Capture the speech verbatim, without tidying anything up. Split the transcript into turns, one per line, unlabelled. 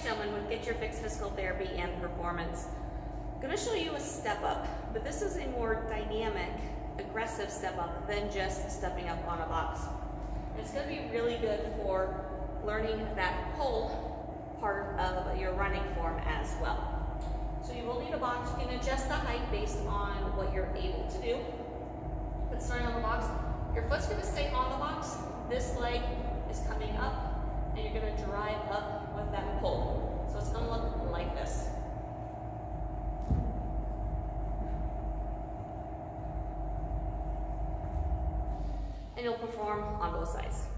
gentlemen, with Get Your Fix Physical Therapy and Performance. I'm going to show you a step up, but this is a more dynamic, aggressive step up than just stepping up on a box. And it's going to be really good for learning that pull part of your running form as well. So you will need a box. You can adjust the height based on what you're able to do. But starting on the box, your foot's going to stay on the box. This leg is coming up, and you're going to drive up with that pull. So it's going to look like this. And you'll perform on both sides.